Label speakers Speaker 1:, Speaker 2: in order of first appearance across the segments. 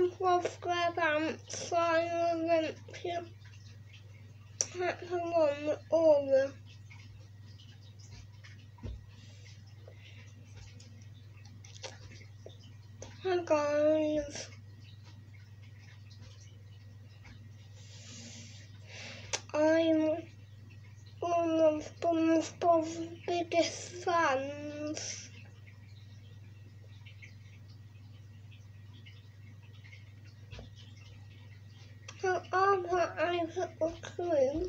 Speaker 1: SpongeBob SquarePants Final Adventure Chapter 1 Aura. Hi guys, I'm one of SpongeBob's biggest fans. So after I put the clues,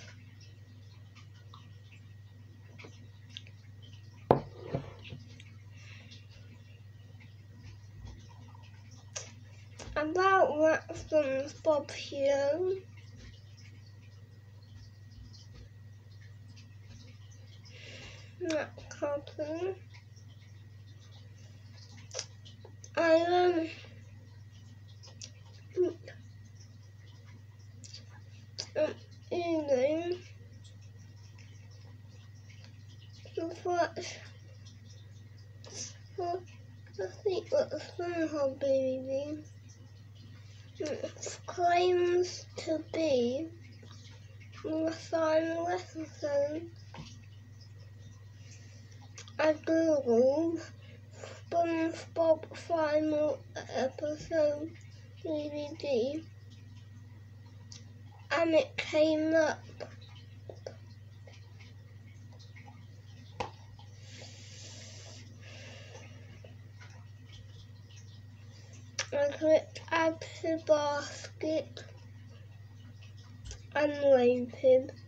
Speaker 1: about that SpongeBob here. That cartoon. I eating the first the secret SpongeBob baby claims to be the final episode. I googled SpongeBob final episode DVD and it came up. I clicked add to basket and waited.